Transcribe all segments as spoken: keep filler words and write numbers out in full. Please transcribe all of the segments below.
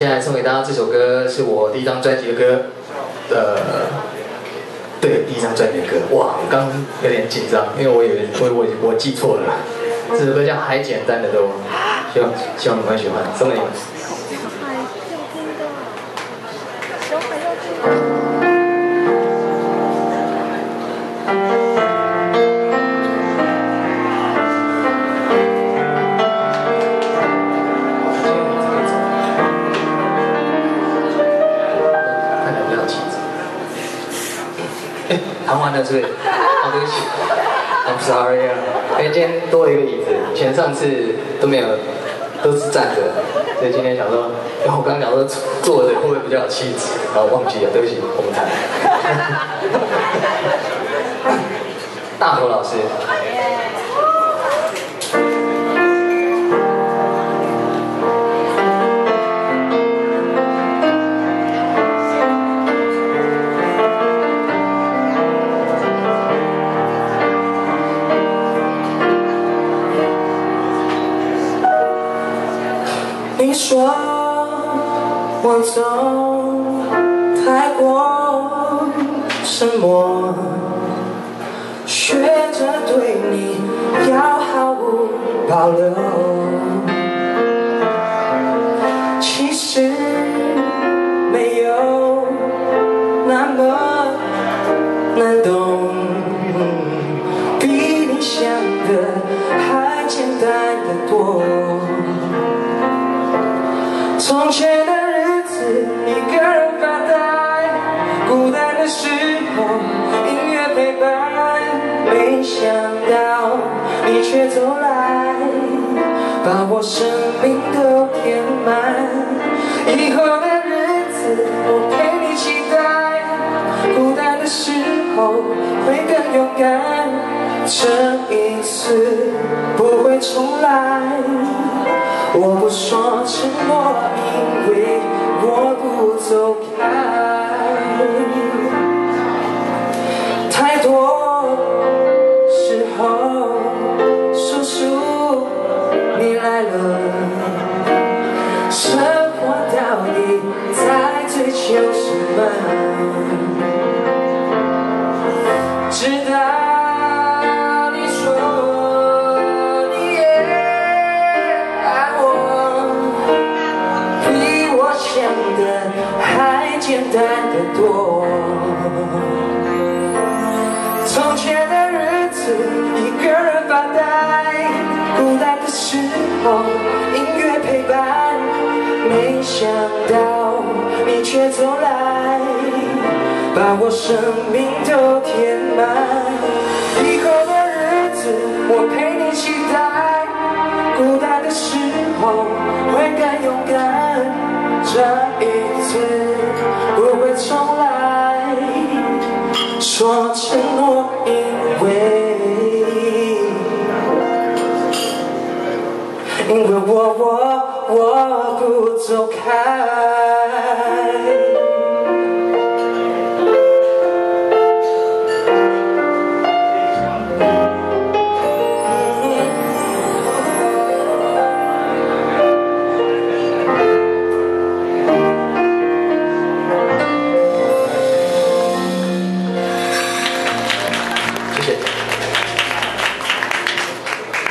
接下来送给大家这首歌是我第一张专辑的歌，呃，对，第一张专辑的歌。哇，我刚有点紧张，因为我以为我我我记错了。这首歌叫《还简单的多》，希望希望你们会喜欢，送给你们。 弹完了是不是？哦，对不起 ，I'm sorry 啊，因为今天多了一个椅子，前上次都没有，都是站着，所以今天想说，因为我刚刚讲说坐着会不会比较有气质，然后忘记了，对不起，我们弹。大头老师。 你说我走太过沉默，学着对你要毫无保留。其实没有那么难懂，比你想的还简单得多。 从前的日子，一个人发呆，孤单的时候，音乐陪伴。没想到你却走来，把我生命都填满。以后的日子，我陪你期待，孤单的时候会更勇敢。这一次不会重来。 我不说承诺，因为我不走开。太多时候，叔叔你来了，生活到底在追求什么？直到。 还简单得多。从前的日子，一个人发呆，孤单的时候，音乐陪伴。没想到你却走来，把我生命都填满。以后的日子，我陪你期待，孤单的时候会更勇敢。 这一次不会重来，说承诺，因为因为我我我不走开。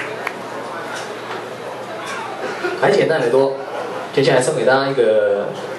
还简单得多。接下来送给大家一个